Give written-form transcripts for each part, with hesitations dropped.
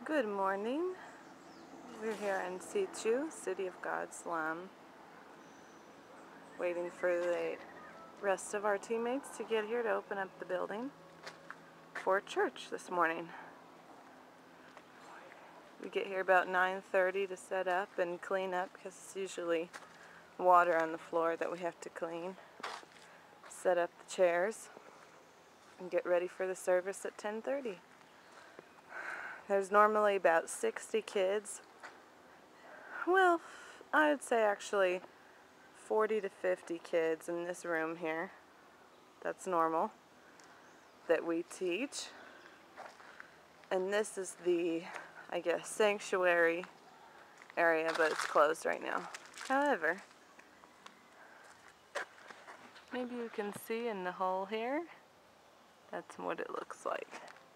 Good morning. We're here in Situ, City of God Slum, waiting for the rest of our teammates to get here to open up the building for church this morning. We get here about 9:30 to set up and clean up because it's usually water on the floor that we have to clean. Set up the chairs and get ready for the service at 10:30. There's normally about 60 kids. Well, I would say actually 40 to 50 kids in this room here. That's normal that we teach. And this is the, I guess, sanctuary area, but it's closed right now. However, maybe you can see in the hole here. That's what it looks like.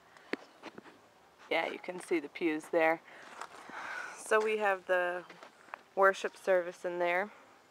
Yeah, you can see the pews there. So we have the worship service in there.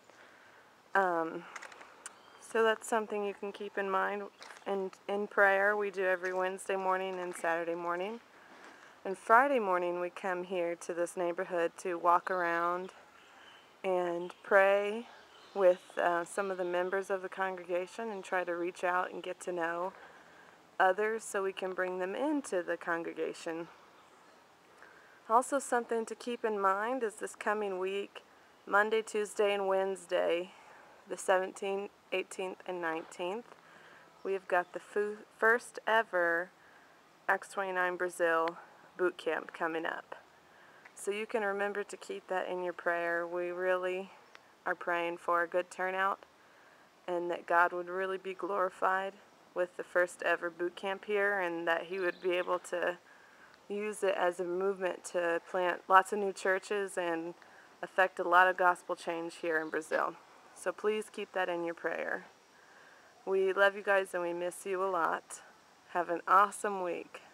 So that's something you can keep in mind. And in prayer, we do every Wednesday morning and Saturday morning. And Friday morning, we come here to this neighborhood to walk around and pray with some of the members of the congregation and try to reach out and get to know others so we can bring them into the congregation. Also, something to keep in mind is this coming week, Monday, Tuesday, and Wednesday, the 17th, 18th, and 19th, we have got the first ever Acts 29 Brazil boot camp coming up. So you can remember to keep that in your prayer. We really are praying for a good turnout and that God would really be glorified with the first ever boot camp here, and that He would be able to use it as a movement to plant lots of new churches and affect a lot of gospel change here in Brazil. So please keep that in your prayer. We love you guys and we miss you a lot. Have an awesome week.